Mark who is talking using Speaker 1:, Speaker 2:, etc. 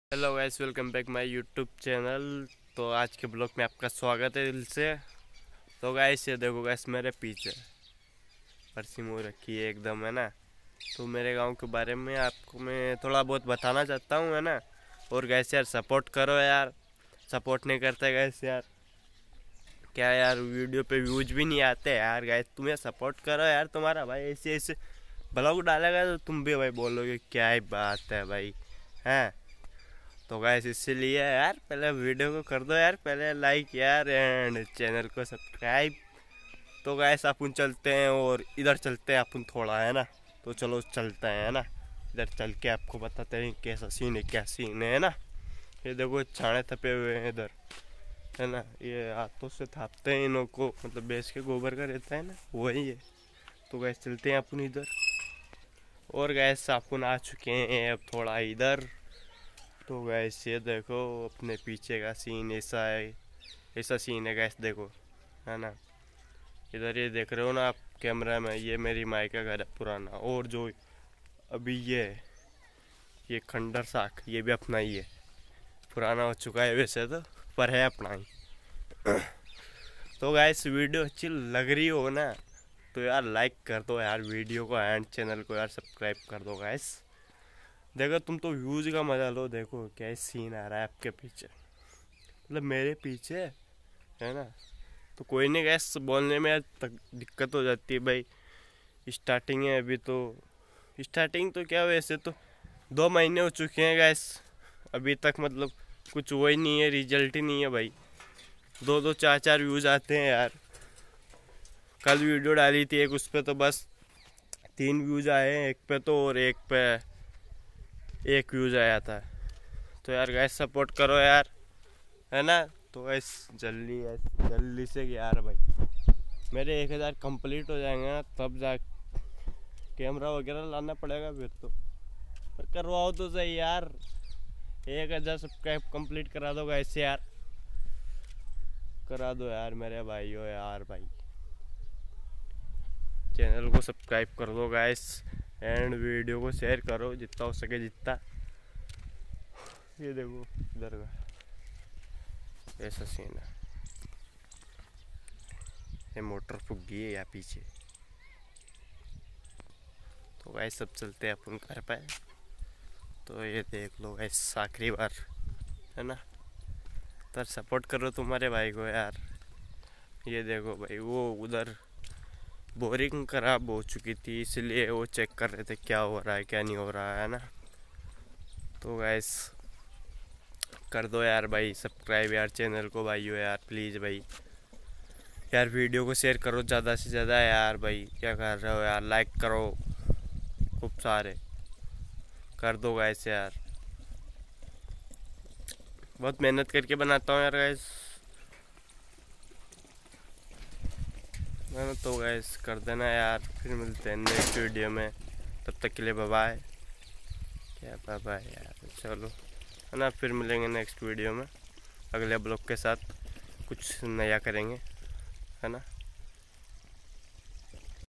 Speaker 1: Hello guys, welcome back my YouTube channel. तो आज के ब्लॉग में आपका स्वागत है दिल से। तो गाइस ये देखो गाइस, मेरे पीछे परसी मुँह रखी है एकदम, है ना। तो मेरे गांव के बारे में आपको मैं थोड़ा बहुत बताना चाहता हूँ, है ना। और गाइस यार सपोर्ट करो यार, सपोर्ट नहीं करते गाइस यार। क्या यार, वीडियो पे व्यूज भी नहीं आते यार। गाइस तुम्हें सपोर्ट करो यार, तुम्हारा भाई ऐसे ऐसे ब्लॉग डालेगा तो तुम भी भाई बोलोगे क्या ही बात है भाई, हैं। तो गाइस इसीलिए यार पहले वीडियो को कर दो यार, पहले लाइक यार, एंड चैनल को सब्सक्राइब। तो गाइस अपन चलते हैं और इधर चलते हैं अपन थोड़ा, है ना। तो चलो चलते हैं, है ना। इधर चल के आपको बताते हैं कैसा सीन है, क्या सीन है ना। ये देखो छाने थपे हुए हैं इधर, है ना। ये हाथों से थापते हैं इन्हों को, मतलब बेच के गोबर का रहता है ना, वही है। तो गैस चलते हैं अपन इधर। और गैस अपन आ चुके हैं अब थोड़ा इधर। तो गैस ये देखो अपने पीछे का सीन ऐसा है, ऐसा सीन है गैस, देखो, है ना। इधर ये देख रहे हो ना आप कैमरा में, ये मेरी माई का घर है पुराना। और जो अभी ये खंडर साख, ये भी अपना ही है, पुराना हो चुका है वैसे तो, पर है अपना ही। तो गैस वीडियो अच्छी लग रही हो ना तो यार लाइक कर दो यार वीडियो को, एंड चैनल को यार सब्सक्राइब कर दो गैस। देखो तुम तो व्यूज का मजा लो, देखो क्या सीन आ रहा है आपके पीछे, मतलब मेरे पीछे, है ना। तो कोई नहीं गैस, बोलने में तक दिक्कत हो जाती है भाई, स्टार्टिंग है अभी तो। स्टार्टिंग तो क्या, वैसे तो 2 महीने हो चुके हैं गैस, अभी तक मतलब कुछ वो ही नहीं है, रिजल्ट ही नहीं है भाई। 2-2 4-4 व्यूज आते हैं यार। कल वीडियो डाली थी एक, उस पर तो बस 3 व्यूज आए हैं, एक पे तो, और एक पे 1 व्यूज आया था। तो यार गैस सपोर्ट करो यार, है ना। तो गैस जल्दी से यार भाई, मेरे 1000 कंप्लीट हो जाएंगे ना, तब जा कैमरा वगैरह लाना पड़ेगा फिर तो। पर करवाओ तो सही यार, 1000 सब्सक्राइब कंप्लीट करा दो गैस यार, करा दो यार मेरे भाई हो यार भाई। चैनल को सब्सक्राइब कर दो गैस, एंड वीडियो को शेयर करो जितना हो सके जितना। ये देखो इधर का ऐसा सीन है, ये मोटर फूक गई है यहाँ पीछे। तो गैस सब चलते हैं अपन घर पे। तो ये देख लो गैस आखिरी बार, है ना। तो सपोर्ट करो तुम्हारे भाई को यार। ये देखो भाई, वो उधर बोरिंग खराब हो चुकी थी, इसलिए वो चेक कर रहे थे क्या हो रहा है क्या नहीं हो रहा है ना। तो गैस कर दो यार भाई सब्सक्राइब यार चैनल को भाई हो यार, प्लीज़ भाई। यार वीडियो को शेयर करो ज़्यादा से ज़्यादा यार भाई, क्या कर रहे हो यार, लाइक करो खूब सारे, कर दो गैस यार। बहुत मेहनत करके बनाता हूँ यार गैस, है ना। तो गैस कर देना यार, फिर मिलते हैं नेक्स्ट वीडियो में, तब तक के लिए बाय बाय। क्या बाय बाय यार, चलो, है ना। फिर मिलेंगे नेक्स्ट वीडियो में अगले ब्लॉग के साथ, कुछ नया करेंगे, है ना।